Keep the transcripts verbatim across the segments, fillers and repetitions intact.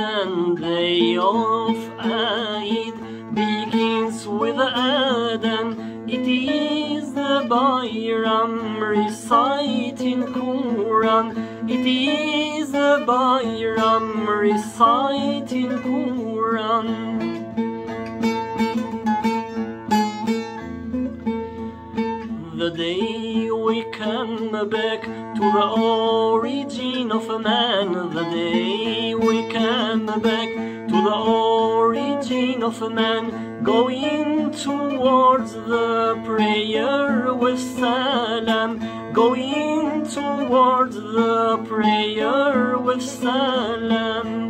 golden day of Eid begins with Adhan. It is the Bayram reciting Qur'an. It is the Bayram reciting Qur'an. The day we come back to the origin of man. The day we come back to the origin of man. Going towards the prayer with salam. Going towards the prayer with salam.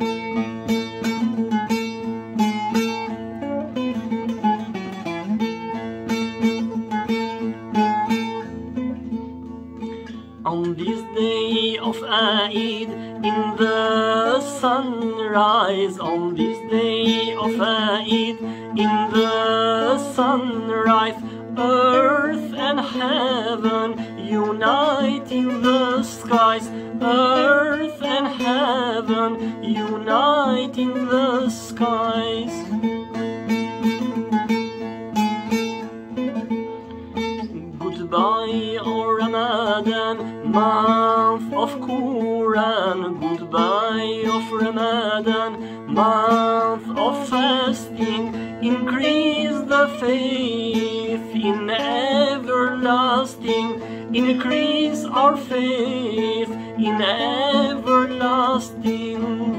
On this day of Eid, in the sunrise, on this day of Eid, in the sunrise, earth and heaven unite in the skies. Earth and heaven unite in the skies. Goodbye, O Ramadan, month of Qur'an. Goodbye of Ramadan, month of fasting. Increase the faith in everlasting. Increase our faith in everlasting.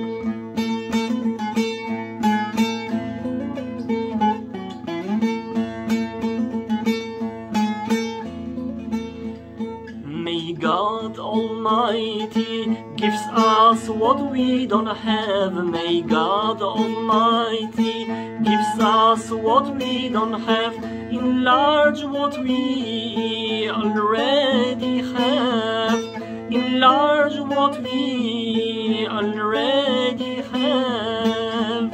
May God Almighty gives us what we don't have. May God Almighty gives us what we don't have. Enlarge what we already have. Enlarge what we already have.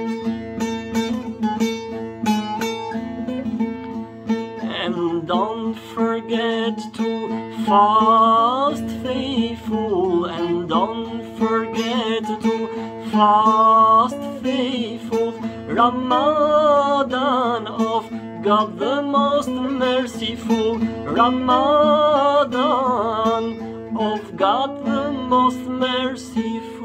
And don't forget to fast, faithful, and don't forget to fast, faithful. Ramadan of God the most merciful. Ramadan of God the most merciful.